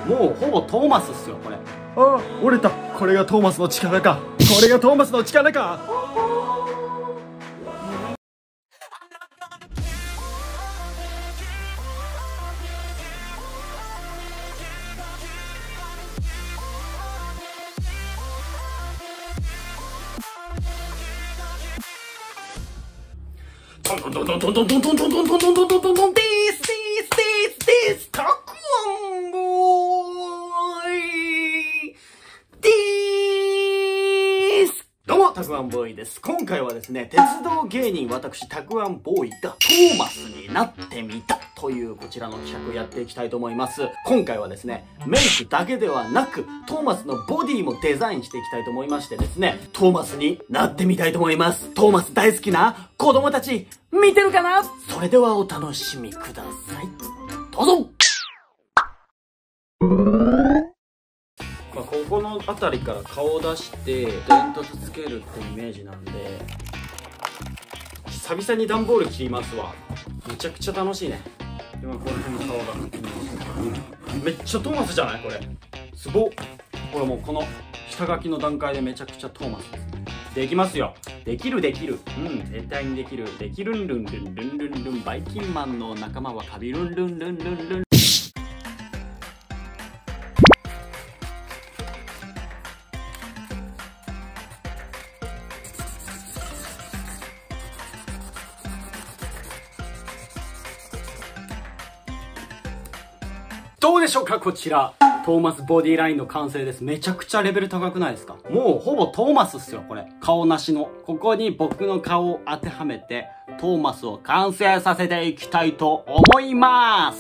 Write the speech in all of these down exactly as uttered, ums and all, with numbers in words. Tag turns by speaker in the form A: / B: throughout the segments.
A: もうほぼトーマスっすよこれ。
B: ああ、折れた。これがトーマスの力か。これがトーマスの力か。
A: トントントントントントントントントントントントントントントントン、This This This This たくあんボーイです。どうも、たくあんボーイです。今回はですね、鉄道芸人私たくあんボーイがトーマスになってみたというこちらの企画をやっていきたいと思います。今回はですね、メイクだけではなくトーマスのボディもデザインしていきたいと思いましてですね、トーマスになってみたいと思います。トーマス大好きな子供たち見てるかな？それではお楽しみください。どうぞ。まあ、ここの辺りから顔を出して煙突つけるってイメージなんで、久々に段ボール切りますわ。めちゃくちゃ楽しいね。今こういう風に顔がめっちゃトーマスじゃないこれ。すごっ。これもうこの下書きの段階でめちゃくちゃトーマスですね。できますよ。できるできる。うん、絶対にできる。できるんるんるんるんるんるん。バイキンマンの仲間はカビルンルンルンルンルン。どうでしょうか、こちらトーマスボディラインの完成です。めちゃくちゃレベル高くないですか？もうほぼトーマスっすよこれ。顔なしの。ここに僕の顔を当てはめてトーマスを完成させていきたいと思います。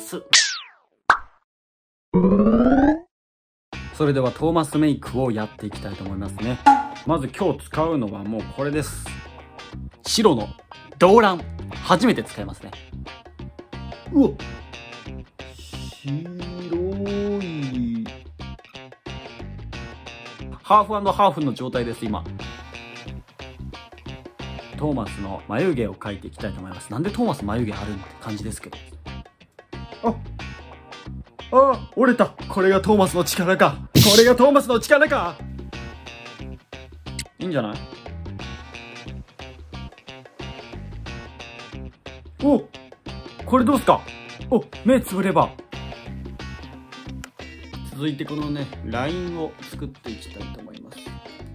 A: それではトーマスメイクをやっていきたいと思いますね。まず今日使うのはもうこれです。白の動乱。初めて使いますね。うわっ、白いハーフ&ハーフの状態です今。トーマスの眉毛を描いていきたいと思います。なんでトーマス眉毛あるんって感じですけど。
B: ああ、折れた。これがトーマスの力か。これがトーマスの力か。
A: いいんじゃない？
B: お、これどうすか。お、目つぶれば。
A: 続いてこのねラインを作っていきたいと思います。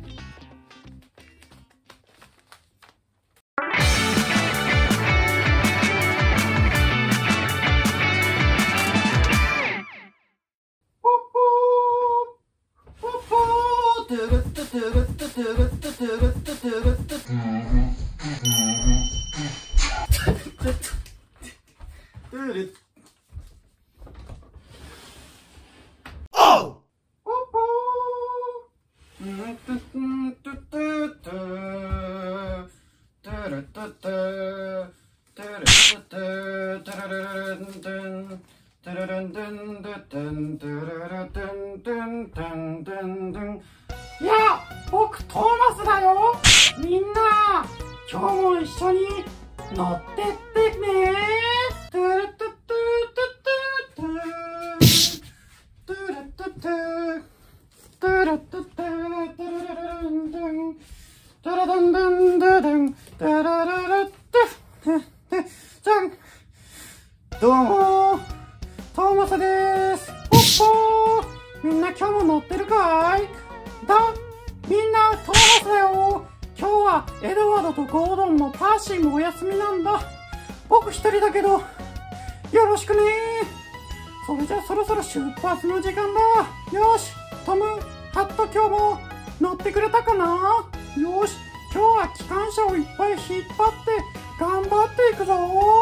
C: いや、僕トーマスだよ。みんな今日も一緒に乗ってってね。トゥルトゥトゥトゥトゥトゥルトゥトゥトゥルトゥトゥトゥルルルンドゥントゥルルンドゥンドゥドゥントゥルルルットゥじゃん。どうもトーマスです。ポッポー。みんな今日も乗ってるかい？だ、みんなトーマスだよ。今日はエドワードとゴードンもパーシーもお休みなんだ。僕一人だけどよろしくね。それじゃそろそろ出発の時間だ。よし、トム、ハット今日も乗ってくれたかな？よし、今日は機関車をいっぱい引っ張って頑張っていくぞ。